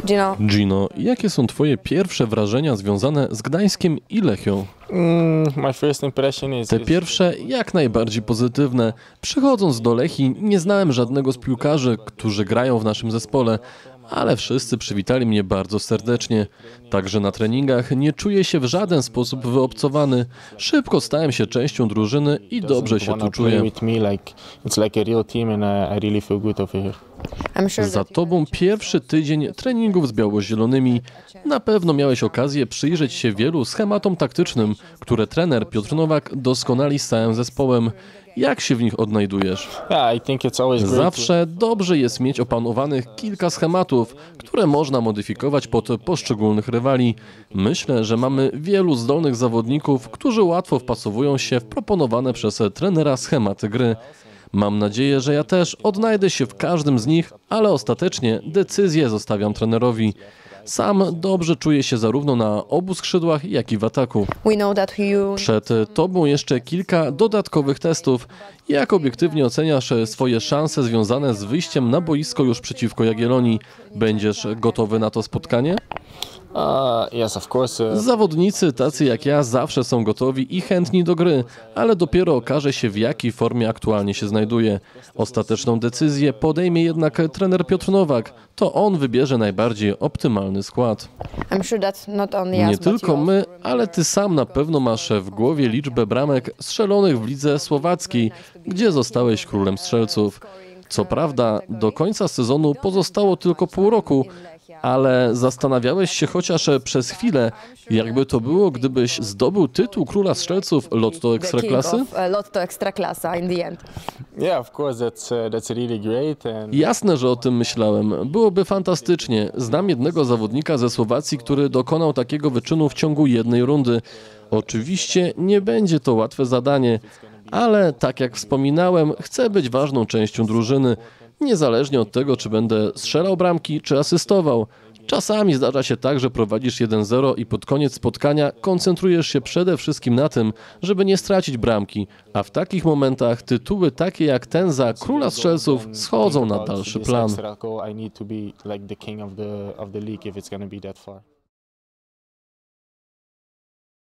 Gino, jakie są twoje pierwsze wrażenia związane z Gdańskiem i Lechią? Te pierwsze jak najbardziej pozytywne. Przychodząc do Lechii nie znałem żadnego z piłkarzy, którzy grają w naszym zespole, ale wszyscy przywitali mnie bardzo serdecznie. Także na treningach nie czuję się w żaden sposób wyobcowany. Szybko stałem się częścią drużyny i dobrze się tu czuję. Za tobą pierwszy tydzień treningów z biało-zielonymi. Na pewno miałeś okazję przyjrzeć się wielu schematom taktycznym, które trener Piotr Nowak doskonali z całym zespołem. Jak się w nich odnajdujesz? Zawsze dobrze jest mieć opanowanych kilka schematów, które można modyfikować pod poszczególnych rywali. Myślę, że mamy wielu zdolnych zawodników, którzy łatwo wpasowują się w proponowane przez trenera schematy gry. Mam nadzieję, że ja też odnajdę się w każdym z nich, ale ostatecznie decyzję zostawiam trenerowi. Sam dobrze czuję się zarówno na obu skrzydłach, jak i w ataku. Przed tobą jeszcze kilka dodatkowych testów. Jak obiektywnie oceniasz swoje szanse związane z wyjściem na boisko już przeciwko Jagiellonii? Będziesz gotowy na to spotkanie? Zawodnicy tacy jak ja zawsze są gotowi i chętni do gry, ale dopiero okaże się, w jakiej formie aktualnie się znajduje. Ostateczną decyzję podejmie jednak trener Piotr Nowak. To on wybierze najbardziej optymalny skład. Nie tylko my, ale ty sam na pewno masz w głowie liczbę bramek strzelonych w lidze słowackiej, gdzie zostałeś królem strzelców. Co prawda, do końca sezonu pozostało tylko pół roku, ale zastanawiałeś się chociaż przez chwilę, jakby to było, gdybyś zdobył tytuł króla strzelców Lotto Ekstraklasy? Jasne, że o tym myślałem. Byłoby fantastycznie. Znam jednego zawodnika ze Słowacji, który dokonał takiego wyczynu w ciągu jednej rundy. Oczywiście nie będzie to łatwe zadanie, ale tak jak wspominałem, chcę być ważną częścią drużyny. Niezależnie od tego, czy będę strzelał bramki, czy asystował. Czasami zdarza się tak, że prowadzisz 1-0 i pod koniec spotkania koncentrujesz się przede wszystkim na tym, żeby nie stracić bramki, a w takich momentach tytuły takie jak ten za króla strzelców schodzą na dalszy plan.